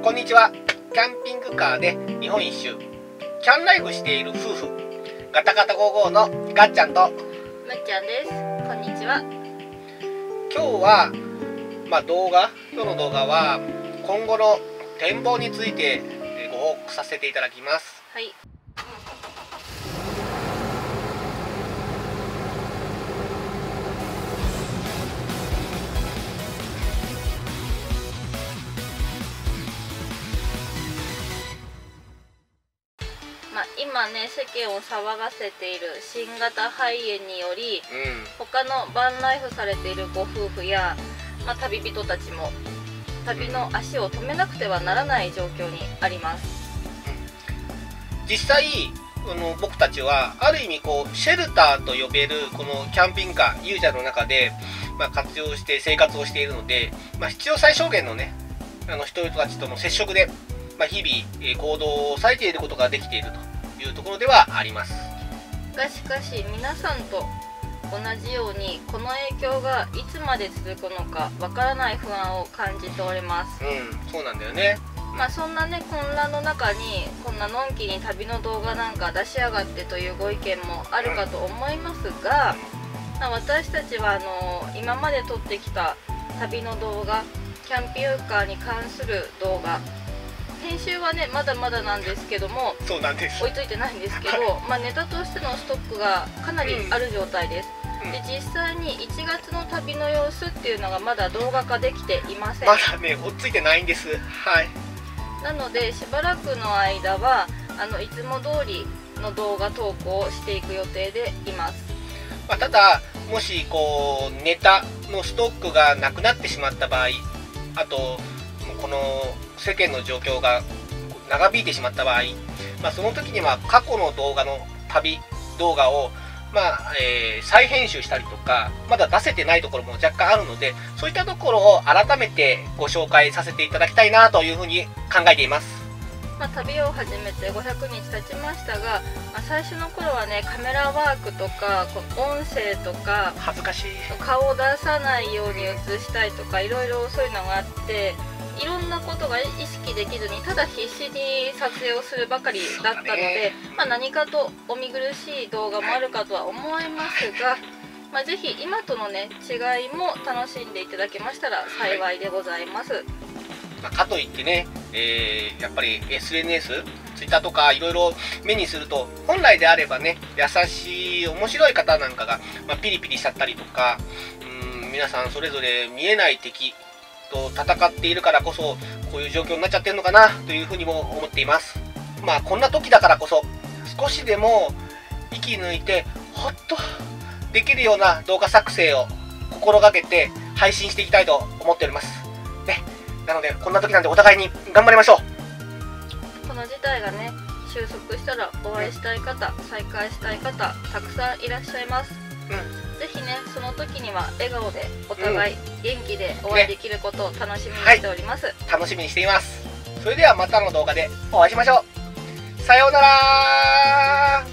こんにちは。キャンピングカーで日本一周キャンライフしている夫婦ガタガタ55のガッちゃんとむっちゃんです。こんにちは。 今日は今日の動画は今後の展望についてご報告させていただきます。 はい。今ね、世間を騒がせている新型肺炎により、他のバンライフされているご夫婦や、旅人たちも旅の足を止めなくてはならない状況にあります。 実際僕たちはある意味シェルターと呼べるこのキャンピングカーユージャーの中で、活用して生活をしているので、必要最小限のね人々たちとの接触で、日々行動をされていることができているというところではあります。 しかし皆さんと同じようにこの影響がいつまで続くのかわからない不安を感じております。 そうなんだよね。 そんなね混乱の中にこんなのんきに旅の動画なんか出しやがってというご意見もあるかと思いますが、私たちは今まで撮ってきた旅の動画、キャンピングカーに関する動画、編集はねまだまだなんですけども、 そうなんです、 追いついてないんですけど、ネタとしてのストックがかなりある状態です。で実際に1月の旅の様子っていうのがまだ動画化できていません。 まだね追いついてないんです。はい。 なのでしばらくの間はいつも通りの動画投稿をしていく予定でいます。 ただもしネタのストックがなくなってしまった場合、あとこの世間の状況が長引いてしまった場合、その時には過去の動画の旅動画を再編集したりとか、まだ出せてないところも若干あるので、そういったところを改めてご紹介させていただきたいなというふうに考えています。 旅を始めて500日経ちましたが、最初の頃はねカメラワークとか音声とか恥ずかしい顔を出さないように映したいとかいろいろそういうのがあって、いろんなことが意識できずにただ必死に撮影をするばかりだったので、何かとお見苦しい動画もあるかとは思いますが、ぜひ今とのね違いも楽しんでいただけましたら幸いでございます。 かといってね、やっぱり SNS、Twitter とかいろいろ目にすると、本来であればね優しい面白い方なんかが、ピリピリしちゃったりとか、皆さんそれぞれ見えない敵と戦っているからこそこういう状況になっちゃってるのかなというふうにも思っています。こんな時だからこそ少しでも息抜いてほっとできるような動画作成を心がけて配信していきたいと思っておりますね。なのでこんな時なんでお互いに頑張りましょう。 この事態がね収束したらお会いしたい方、再会したい方たくさんいらっしゃいます。ぜひねその時には笑顔でお互い元気でお会いできることを楽しみにしております。 楽しみにしています。それではまたの動画でお会いしましょう。さようなら。